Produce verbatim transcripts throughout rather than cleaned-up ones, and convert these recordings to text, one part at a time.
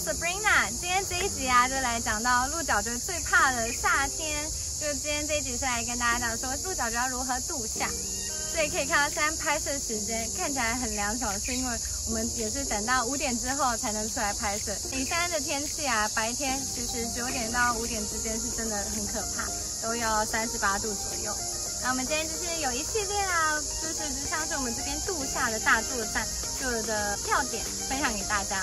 Sabrina， 今天这一集啊，就来讲到鹿角蕨最怕的夏天。就今天这一集是来跟大家讲说鹿角蕨要如何度夏。所以可以看到现在拍摄时间看起来很凉爽，是因为我们也是等到五点之后才能出来拍摄。你现在的天气啊，白天其实九点到五点之间是真的很可怕，都有三十八度左右。那我们今天就是有一系列啊，就是就像是我们这边度夏的大作战，所有的票点分享给大家。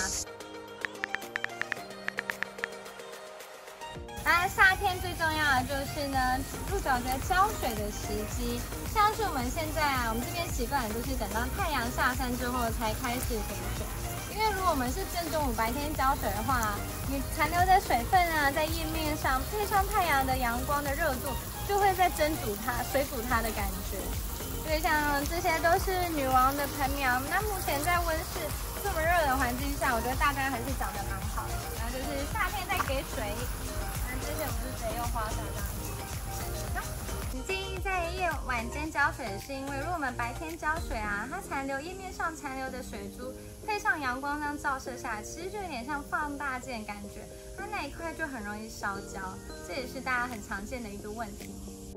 那夏天最重要的就是呢，鹿角蕨浇水的时机。像是我们现在啊，我们这边习惯都是等到太阳下山之后才开始给水。因为如果我们是正中午白天浇水的话，你残留的水分啊，在叶面上配上太阳的阳光的热度，就会在蒸煮它、水煮它的感觉。所以像这些都是女王的盆苗。那目前在温室这么热的环境下，我觉得大家还是长得蛮好的。然后就是夏天再给水。这些我们是直接用花洒这样子。你建议在夜晚间浇水，是因为如果我们白天浇水啊，它残留叶面上残留的水珠，配上阳光这样照射下来，其实就有点像放大镜感觉，它那一块就很容易烧焦，这也是大家很常见的一个问题。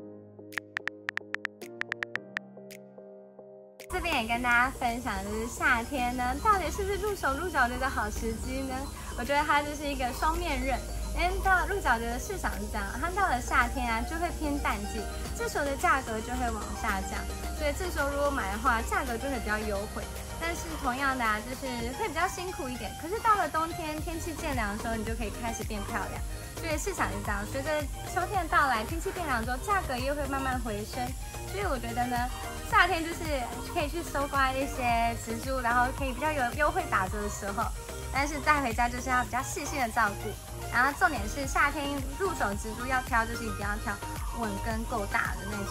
这边也跟大家分享，就是夏天呢，到底是不是入手鹿角蕨的好时机呢？我觉得它就是一个双面刃。因为到鹿角蕨的市场是这样，它到了夏天啊，就会偏淡季，这时候的价格就会往下降，所以这时候如果买的话，价格就会比较优惠。但是同样的啊，就是会比较辛苦一点。可是到了冬天，天气渐凉的时候，你就可以开始变漂亮。所以市场是这样，随着秋天的到来，天气变凉之后，价格又会慢慢回升。所以我觉得呢，夏天就是可以去搜刮一些植株，然后可以比较有优惠打折的时候。但是带回家就是要比较细心的照顾。然后重点是夏天入手植株要挑，就是一定要挑稳根够大的那种。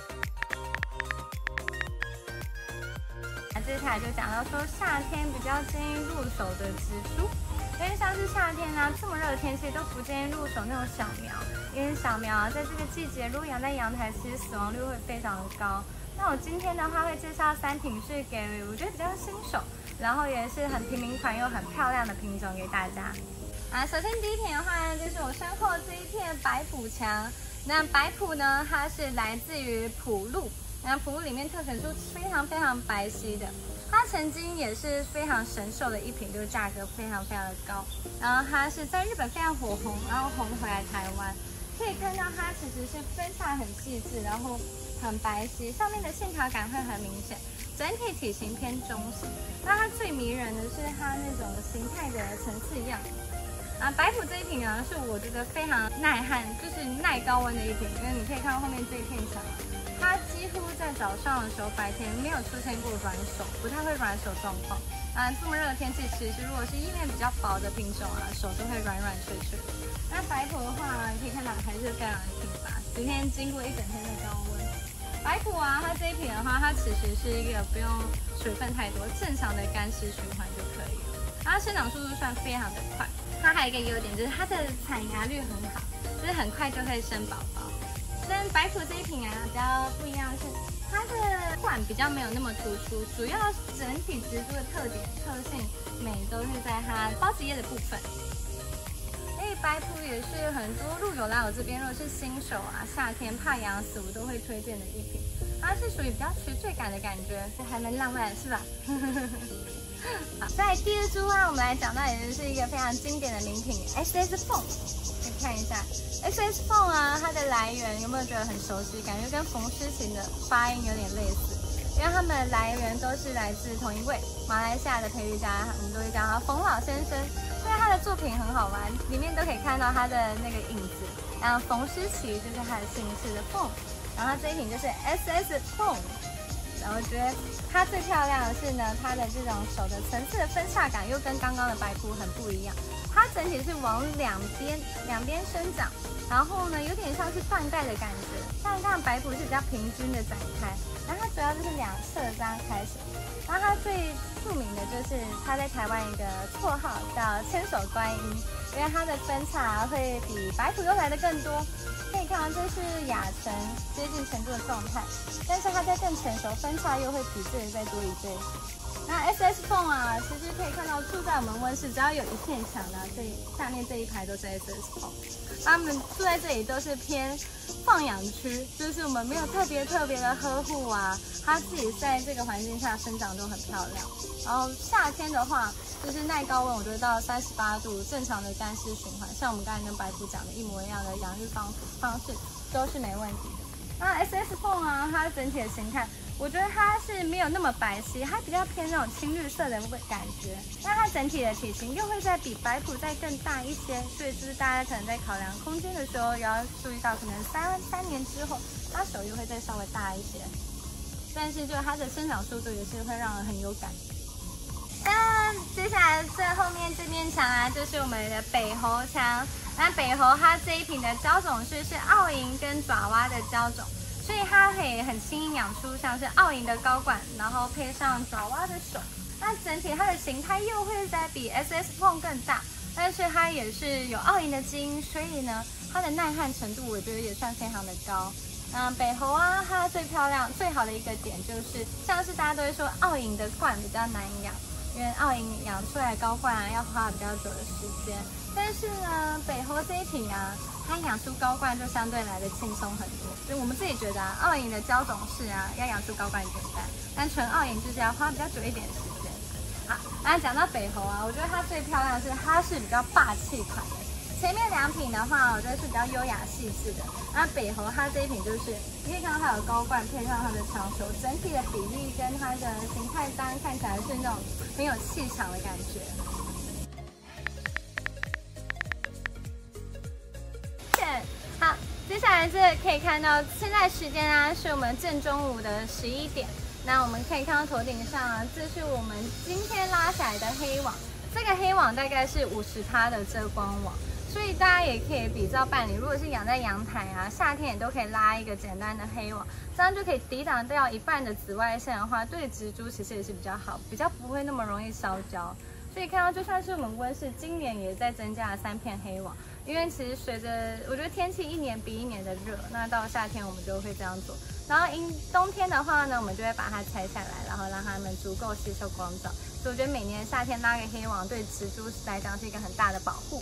那接下来就讲到说夏天比较建议入手的植株，因为像是夏天啊这么热的天气都不建议入手那种小苗，因为小苗啊在这个季节如果养在阳台，其实死亡率会非常的高。那我今天的话会介绍三品是给我觉得比较新手，然后也是很平民款又很漂亮的品种给大家。啊，首先第一品的话呢，就是我身后这一片白朴墙。那白朴呢，它是来自于朴鹿，那朴鹿里面特选出非常非常白皙的，它曾经也是非常神兽的一品，就是价格非常非常的高。然后它是在日本非常火红，然后红回来台湾，可以看到它其实是分叉很细致，然后很白皙，上面的线条感会很明显。整体体型偏中型，那它最迷人的是它那种形态的层次样。啊，白朴这一品啊，是我觉得非常耐旱，就是耐高温的一品。因为你可以看到后面这一片墙，它几乎在早上的时候，白天没有出现过软手，不太会软手状况。啊，这么热的天气，其实如果是叶面比较薄的品种啊，手都会软软脆脆。那白朴的话，你可以看到还是非常的挺拔。今天经过一整天的高温，白朴啊，它这一品的话，它其实是一个不用水分太多，正常的干湿循环就可以了。它生长速度算非常的快。它还有一个优点就是它的产芽率很好，就是很快就会生宝宝。跟白朴这一品啊比较不一样的是，它的管比较没有那么突出，主要整体植株的特点、特性美都是在它孢子叶的部分。所以白朴也是很多鹿友来我这边，如果是新手啊，夏天怕痒死，我都会推荐的一品。它是属于比较垂坠感的感觉，还蛮浪漫，是吧？好，在第二株啊，我们来讲到也是一个非常经典的名品 S S 凤，可以看一下 S S 凤啊，它的来源有没有觉得很熟悉？感觉跟冯诗琴的发音有点类似，因为它们的来源都是来自同一位马来西亚的培育家，我们都会叫他冯老先生。所以他的作品很好玩，里面都可以看到他的那个影子。然后冯诗琪就是他的姓氏的凤，然后这一品就是 S S 凤。然后我觉得它最漂亮的是呢，它的这种手的层次的分叉感又跟刚刚的白朴很不一样。它整体是往两边两边生长，然后呢有点像是断盖的感觉。像这样白朴是比较平均的展开，然后它主要就是两侧这样开始。然后它最著名的就是它在台湾一个绰号叫千手观音，因为它的分叉会比白朴又来的更多。可以看到这是亚成接近程度的状态，但是它在更成熟，分叉又会比这里再多一倍。 那 S S Phone 啊，其实可以看到住在我们温室，只要有一片墙呢，这下面这一排都是 S S Phone。他们住在这里都是偏放养区，就是我们没有特别特别的呵护啊，它自己在这个环境下生长都很漂亮。然后夏天的话，就是耐高温，我觉得到三十八度，正常的干湿循环，像我们刚才跟白虎讲的一模一样的养育方方式都是没问题的。那 S S Phone 啊，它整体的形态。我觉得它是没有那么白皙，它比较偏那种青绿色的感觉。那它整体的体型又会再比白虎再更大一些，所以就是大家可能在考量空间的时候，也要注意到，可能三三年之后，它手又会再稍微大一些。但是就它的生长速度也是会让人很有感。那接下来最后面这面墙啊，就是我们的北猴墙。那北猴它这一瓶的胶种是是澳银跟爪哇的胶种。所以它可以很轻易养出像是澳银的高冠，然后配上爪哇的手，那整体它的形态又会再比 S S Phone 更大，但是它也是有澳银的基因，所以呢，它的耐旱程度我觉得也算非常的高。那北猴啊，它最漂亮、最好的一个点就是，像是大家都会说澳银的冠比较难养，因为澳银养出来高冠啊要花比较久的时间，但是呢，北猴这一瓶啊。它养出高冠就相对来的轻松很多，所以我们自己觉得啊，澳银的胶种是啊，要养出高冠简单，但纯澳银就是要花比较久一点时间。好，那讲到北猴啊，我觉得它最漂亮的是它是比较霸气款的。前面两品的话，我觉得是比较优雅细致的。那北猴它这一品就是，你可以看到它有高冠配上它的长球，整体的比例跟它的形态当然看起来是那种很有气场的感觉。好，接下来这可以看到，现在时间啊是我们正中午的十一点。那我们可以看到头顶上啊，这是我们今天拉下来的黑网。这个黑网大概是五十趴的遮光网，所以大家也可以比照办理。如果是养在阳台啊，夏天也都可以拉一个简单的黑网，这样就可以抵挡掉一半的紫外线的话，对植株其实也是比较好，比较不会那么容易烧焦。所以看到，就算是我们温室今年也在增加了三片黑网，因为其实随着我觉得天气一年比一年的热，那到夏天我们就会这样做。然后阴冬天的话呢，我们就会把它拆下来，然后让它们足够吸收光照。所以我觉得每年夏天拉个黑网，对植株来讲是一个很大的保护。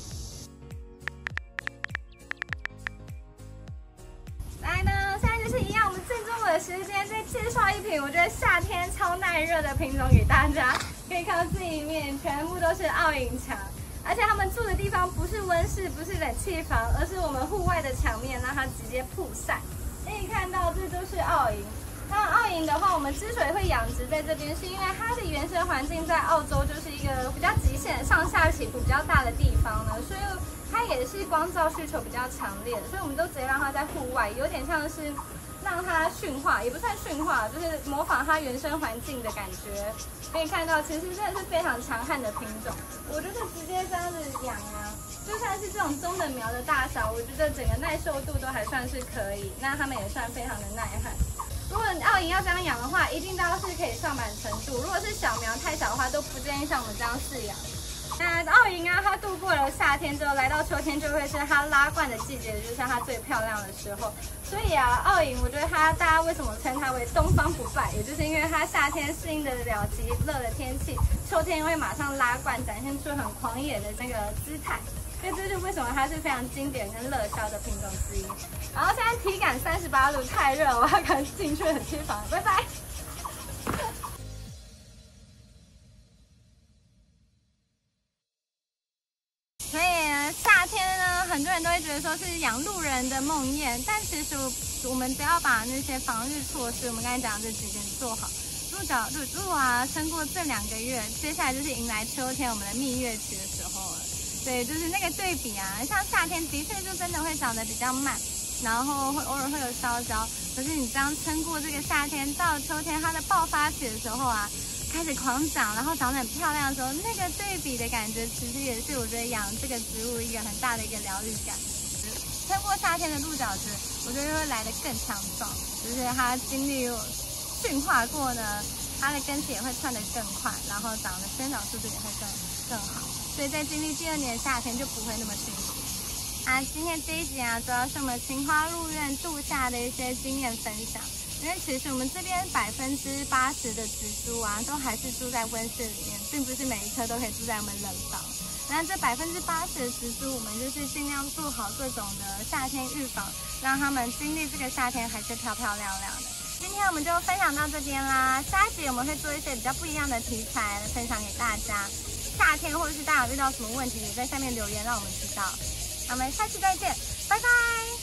来呢，现在就是一样，我们正中午的时间再介绍一瓶我觉得夏天超耐热的品种给大家。可以看到这一面全部都是澳银墙，而且他们住的地方不是温室，不是冷气房，而是我们户外的墙面，让它直接曝晒。可以看到这都是澳银。那澳银的话，我们之所以会养殖在这边，是因为它的原生环境在澳洲就是一个比较极限、上下起伏比较大的地方呢，所以它也是光照需求比较强烈的，所以我们都直接让它在户外，有点像是。让它驯化，也不算驯化，就是模仿它原生环境的感觉。可以看到，其实真的是非常强悍的品种。我觉得直接这样子养啊，就算是这种中等苗的大小，我觉得整个耐受度都还算是可以。那它们也算非常的耐旱。如果澳银要这样养的话，一定都是可以上满程度。如果是小苗太小的话，都不建议像我们这样饲养。那澳银啊，它度过了夏天之后，来到秋天就会是它拉冠的季节，就是它最漂亮的时候。所以啊，澳银我觉得它大家为什么称它为东方不败，也就是因为它夏天适应得了极热的天气，秋天会马上拉冠，展现出很狂野的那个姿态。所以这就是为什么它是非常经典跟热销的品种之一。然后现在体感三十八度，太热，我要赶紧进去冷气房，拜拜。所以夏天呢，很多人都会觉得说是养路人的梦魇，但其实我们只要把那些防御措施，我们刚才讲的这几点做好，鹿角鹿鹿啊，撑过这两个月，接下来就是迎来秋天我们的蜜月期的时候了。对，就是那个对比啊，像夏天的确就真的会长得比较慢，然后会偶尔会有烧焦，可是你这样撑过这个夏天，到了秋天它的爆发期的时候啊。开始狂长，然后长得很漂亮的时候，那个对比的感觉，其实也是我觉得养这个植物一个很大的一个疗愈感。撑过夏天的鹿角蕨，我觉得会来得更强壮，就是它经历驯化过呢，它的根系也会窜得更快，然后长的生长速度也会更更好，所以在经历第二年的夏天就不会那么辛苦。啊，今天这一集啊，主要是我们青花鹿苑度夏的一些经验分享。 因为其实我们这边百分之八十的植株啊，都还是住在温室里面，并不是每一棵都可以住在我们冷房。那这百分之八十的植株，我们就是尽量做好各种的夏天预防，让他们经历这个夏天还是漂漂亮亮的。今天我们就分享到这边啦，下一集我们会做一些比较不一样的题材来分享给大家。夏天或者是大家遇到什么问题，也在下面留言让我们知道。那我们下期再见，拜拜。